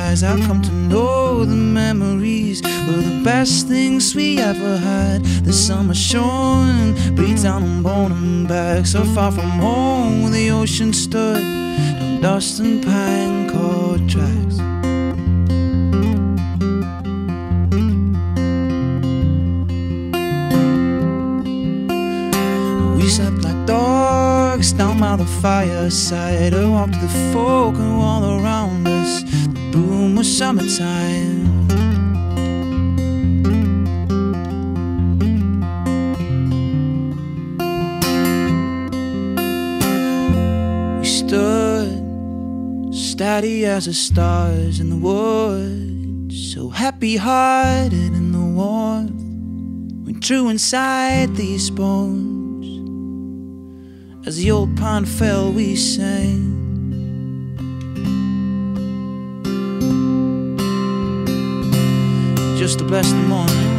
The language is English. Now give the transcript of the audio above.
skies. I've come to know the memories were the best things we ever had. The summer shone, beat down on bone and back. So far from home where the ocean stood on dust and pine cord tracks. We slept like dogs down by the fireside. I walked to the folk who were all around us. The boom was summertime. We stood steady as the stars in the woods, so happy-hearted in the warmth. We drew inside these bones. As the old pine fell, we sang. Just to bless the morning.